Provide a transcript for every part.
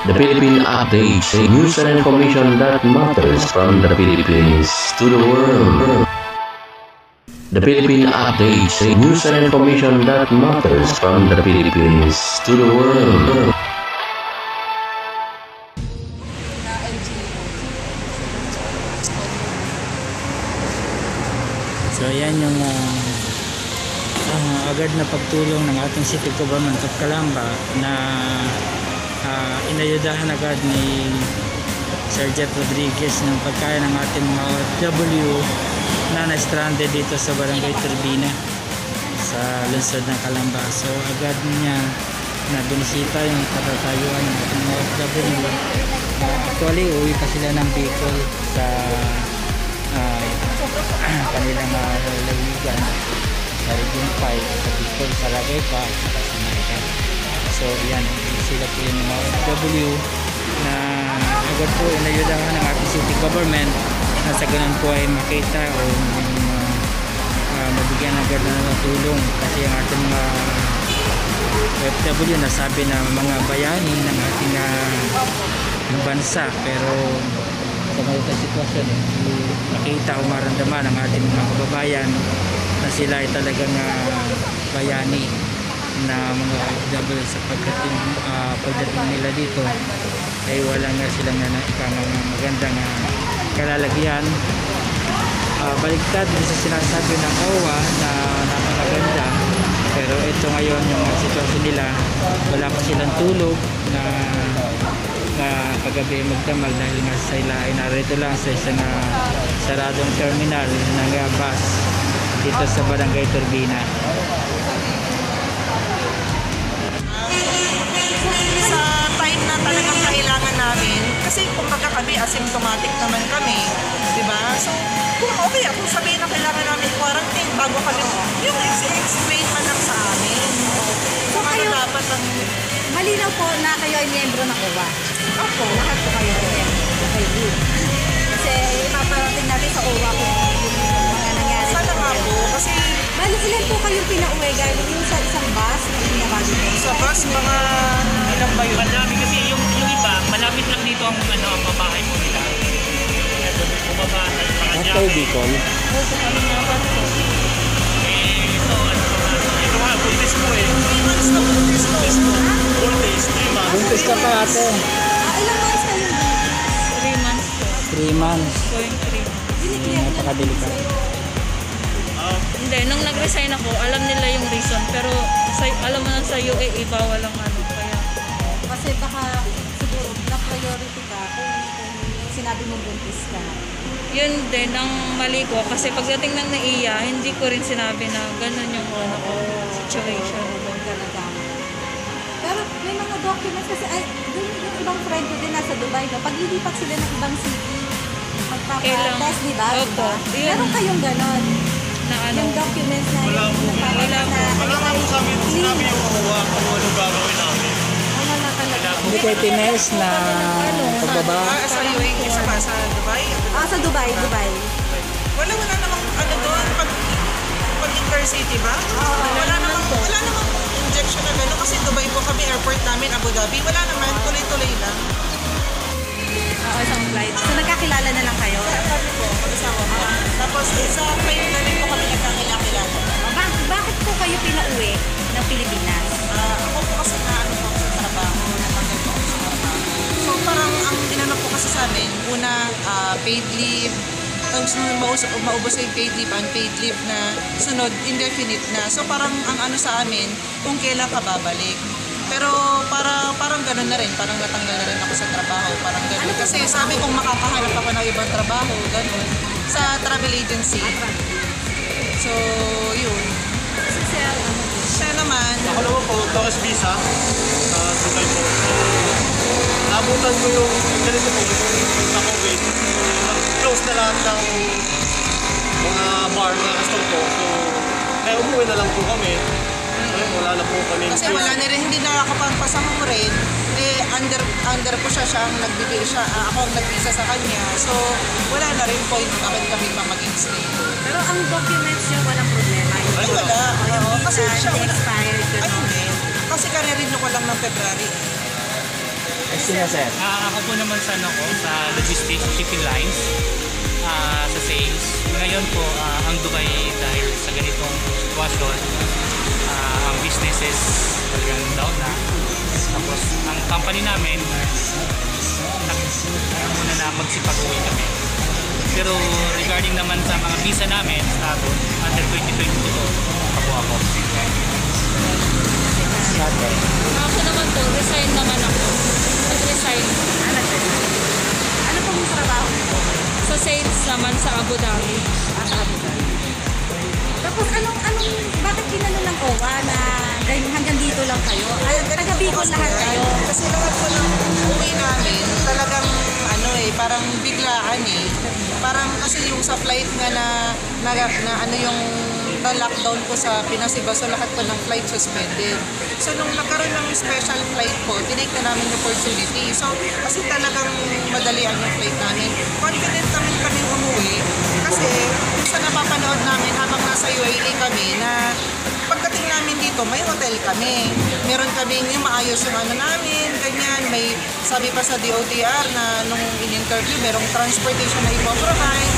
The Philippine Updates, a news and information that matters from the Philippines to the world. The Philippine Updates, a news and information that matters from the Philippines to the world. So ayan yung agad na pagtulong ng ating City Government of Calamba na inayudahan agad ni Sir Jeff Rodriguez ng pagkain ng ating mga OFW na na-stranded dito sa Barangay Turbina sa lungsod ng Calamba. So agad niya na binisita yung katatayuan ng ating mga OFW. Actually uwi pa sila ng Bicol sa kanilang lalawigan sa Region 5 sa Bicol, sa Lagay pa at sa Naga. So yan, sila po yung mga OFW na agad po inayudahan ng ating city government na sa ganun po ay makita o mabigyan agad na tulong kasi ang ating mga OFW nasabi na mga bayani ng ating bansa, pero sa mga sitwasyon nakita o maramdaman ng ating mga kababayan na sila ay talagang bayani na mga OFW sa pagdating nila dito ay wala nga silang magandang kalalagyan. Baliktad din sa sinasabi ng OWA na napakaganda, pero ito ngayon yung sitwasyon nila, wala pa silang tulog na paggabi magdamag dahil nga sila ay narito lang sa isang saradong terminal ng bus dito sa Barangay Turbina. Sa time na talagang kailangan namin, kasi kumbaga kami asymptomatic naman kami, di ba? So kung okay, kung sabihin na kailangan namin quarantine bago kami, yung explain man lang sa amin. So kayo dapat ang malinaw po na kayo ay miyembro ng OWA. ako, lahat po kayo rin. Kasi ipaparating natin sa OWA kung yung mga nangyari. Sana nga po, kasi Bali, ilan po kayong pinauwi? Galing yung sa isang bus na pinabali mo? sa bus, mga ilang ba yun? Marami kasi yung iba, malapit lang dito ang ang babahay mo nila. Ito may bumaba sa kanya. After Bicol, Opo, kami nga ba ito? Ito nga, buntis mo eh. 3 months na buntis ko. Buntis, 3 months. buntis ka pa ate. Ilang months kayo? 3 months po. 3 months. Going 3 months. Napakadelikat. Hindi, nung nag-resign ako, alam nila yung reason. Pero alam mo na sa UAE, bawal ang ano. Kaya Kasi baka siguro na-priority ka kung sinabi mong buntis ka. yun din ang mali ko. Kasi pagdating ng NAIA, hindi ko rin sinabi na ganun yung situation. Pero may mga documents kasi, ay, yung ibang friend ko din nasa Dubai, no? Pag lilipat sila ng ibang city, magpapa-test, di ba? Opo. Yun. Meron kayong ganon. Na ano, Yung documents na Wala po. Wala po. Wala nga po sa amin, sinabi yung kuha kung anong gagawin namin. Wala talaga. Hindi kayo tines na pagbaba. Sa UAE, sa Dubai? Sa Dubai. Wala namang ano doon, pag intercity ba? Wala namang injection na gano'n kasi Dubai po kami, airport namin, Abu Dhabi. Wala naman, tuloy-tuloy lang. Isang flight. So nagkakilala na lang kayo? Kami po, mag-asawa ko. Tapos sa flight na rin po kami nagkakilala. Bakit po kayo pinauwi ng Pilipinas? Ako po kasi na ano po ako sa trabaho, natanggal po ako sa trabaho. So parang ang inano po kasi sa amin, una paid leave, tapos nung maubos yung paid leave, unpaid leave na, sunod indefinite na. So parang ang ano sa amin, kung kailan ka babalik. Pero parang gano'n na rin, parang natanggal na rin ako sa trabaho, parang gano'n. Kasi sabi kong makakahanap ako ng ibang trabaho, gano'n, sa travel agency. So, yun. Siya naman, Ako naman po, tourist visa sa Dubai po. Nabutan ko yung ganito po, yung COVID. Close na lahat ng mga bar na restaurant po. So, kaya umuwi na lang po kami. Wala na po kami. kasi wala na rin, hindi nakakapagpasama rin. Under ko siya ang nagbibigay siya, ako ang nag-visa sa kanya. So, wala na rin point bakit kami pa mag-stay. Pero ang documents niyo walang problema. Ay, wala. Oo, kasi siya, expired. ay, hindi. Kasi kare-renew ko lang ng February. Sino, sir? Ako po naman sa logistics shipping lines, sa sales. Ngayon po, ang Dubai dahil sa ganitong sitwasyon, ang businesses talagang down na. Tapos ang company namin, muna na magsipag-uwi kami. Pero regarding naman sa mga visa namin, under 2022 po, ako. Ako naman po, resign naman ako. Nag-resign. Ano pong trabaho mo? Sa sales naman sa Abu Dhabi. Tapos bakit ginano ng OWA na hanggang dito lang kayo? Taga Bicol lahat kayo. Kasi lahat po ng uwi namin, talagang parang biglaan eh. Parang kasi yung sa flight nga na yung na-lockdown po sa Pinas, iba, so lahat po ng flight suspended. So nung nagkaroon ng special flight po, tinake na namin yung opportunity. So kasi talagang madalian yung flight namin. Confident naman kami umuwi kasi sa napapanood namin habang nasa UAE kami na pagdating namin dito, may hotel kami. Meron kaming yung maayos yung namin, ganyan. May sabi pa sa DOTR na nung in-interview, merong transportation na ipoprovide.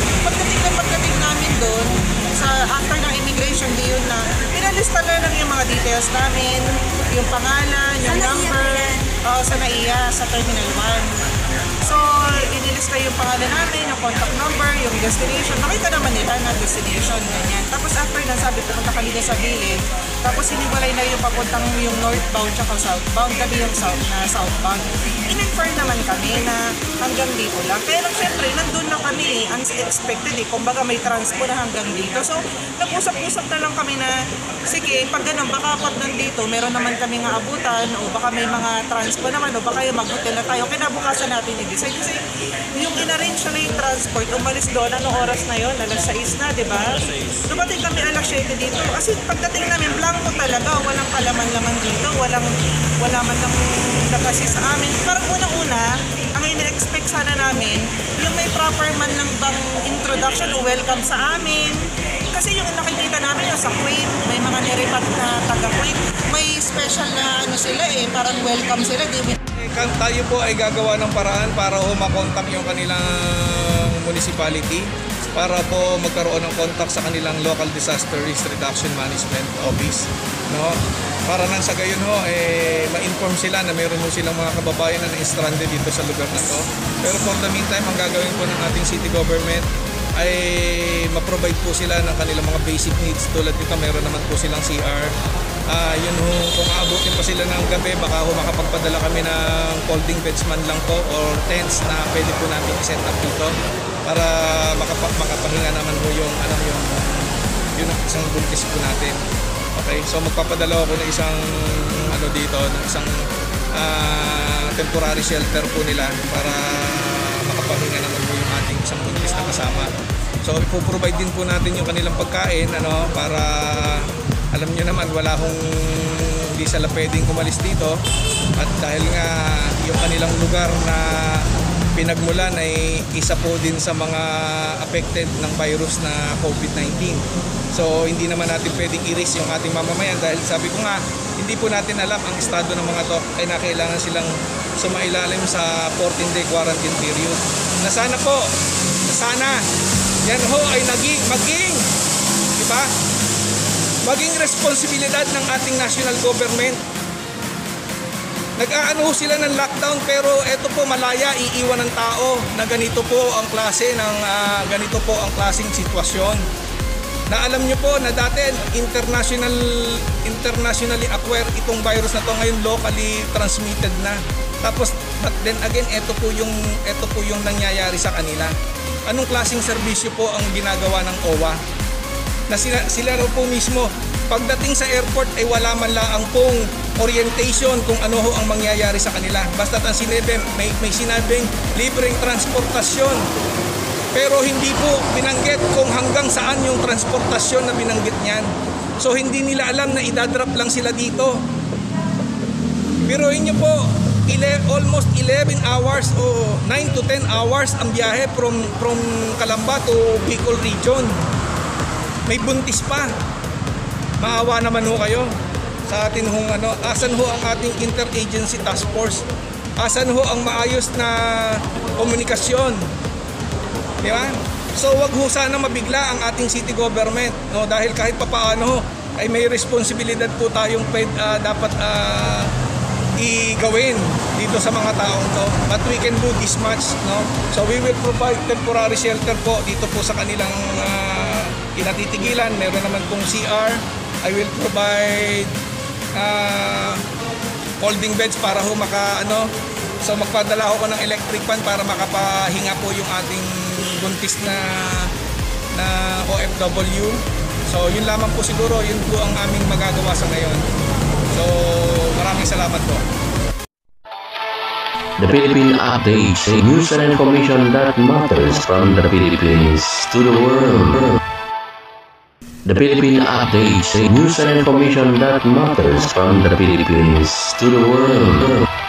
Pagdating namin doon, after ng immigration, di yun na, pinalista na lang yung mga details namin, yung pangalan, yung number, sa NAIA, sa Terminal 1. So, inilista yung pangalan namin, yung contact number, yung destination. Nakita naman nila na destination, ganyan. Tapos after na, sabi, pumunta kami na sa bilid. Tapos hiniwalay na yung papuntang yung northbound tsaka southbound. Kami yung southbound. In-infer naman kami na hanggang dito lang. Pero syempre, nandun na kami unexpected eh. Kumbaga may transpo na hanggang dito. So, nag-usap-usap na lang kami na, sige, pag ganun, baka pag nandito, meron naman kami nga abutan, o baka may mga transpo naman, o baka yung mag-hotel na tayo. Kinabukasan natin i-design. Kasi yung in-arrange na yung transport, umalis doon, anong oras na yun? Alas 6 na, di ba? Dumating kami alas 7 dito. Kasi pagdating namin, blanco talaga, walang kalaman-laman dito, wala man lang nakasi sa amin. Parang unang-una, ang in-expect sana namin, yung may proper man lang bang introduction o welcome sa amin. Kasi yung nakikita namin yung sa Kuwait, may mga niripat na taga-Kuwait, may special na sila parang welcome sila. Tayo po ay gagawa ng paraan para makontak yung kanilang municipality para po magkaroon ng contact sa kanilang local disaster risk reduction management office, no? Para nang sa gayon ma-inform sila na meron silang mga kababayan na stranded dito sa lugar na to. Pero for the meantime, ang gagawin po ng ating city government ay ma-provide po sila ng kanilang mga basic needs. Tulad dito, meron naman po silang CR. Yun kung aabutin pa sila ng gabi, baka makapagpadala kami ng folding beds man lang po or tents na pwede po natin i-set up dito para makapahinga naman po yung ang isang buntis po natin. Okay, so magpapadala ako ng isang dito, ng isang temporary shelter po nila para makapahinga naman po yung ating isang buntis na kasama. So ipoprovide din po natin yung kanilang pagkain para alam nyo naman hindi sila pwedeng umalis dito at dahil nga yung kanilang lugar na pinagmulan ay isa po din sa mga affected ng virus na COVID-19. So hindi naman natin pwedeng i-risk yung ating mamamayan dahil sabi ko nga, hindi po natin alam ang estado ng mga to ay kailangan silang sumailalim sa 14-day quarantine period. Na sana yan ho ay maging responsibilidad ng ating national government. Nag-aano sila ng lockdown pero eto po malaya iiwan ng tao na ganito po ang klaseng sitwasyon. Na alam nyo po na dati internationally acquired itong virus na to, ngayon locally transmitted na. Tapos but then again eto po yung nangyayari sa kanila. Anong klaseng serbisyo po ang ginagawa ng OWA? Na sila raw po mismo pagdating sa airport ay wala man lang pong orientation kung ano ho ang mangyayari sa kanila. Basta ang sinabi, may sinabing libreng transportasyon. Pero hindi po binanggit kung hanggang saan yung transportasyon na binanggit niyan. So hindi nila alam na idadrop lang sila dito. Biruin niyo po, almost 11 hours o 9 to 10 hours ang biyahe from Calamba to Bicol region. May buntis pa. Maawa naman ho kayo sa atin asan ho ang ating interagency task force Asan ho ang maayos na komunikasyon? Di ba? So wag ho sana mabigla ang ating city government, no? Dahil kahit papaano ay may responsibilidad po tayong dapat igawin dito sa mga taong to. But we can do this much, no? So we will provide temporary shelter po dito po sa kanilang kinatitigilan. Meron naman pong CR. I will provide folding beds para ho so magpadala ako ng electric fan para makapahinga po yung ating buntis na OFW. So yun lamang po siguro, yun po ang aming magagawa sa ngayon. So maraming salamat po. The Philippine Updates, a news and information that matters from the Philippines to the world. The Philippine Updates, a news and information that matters from the Philippines to the world.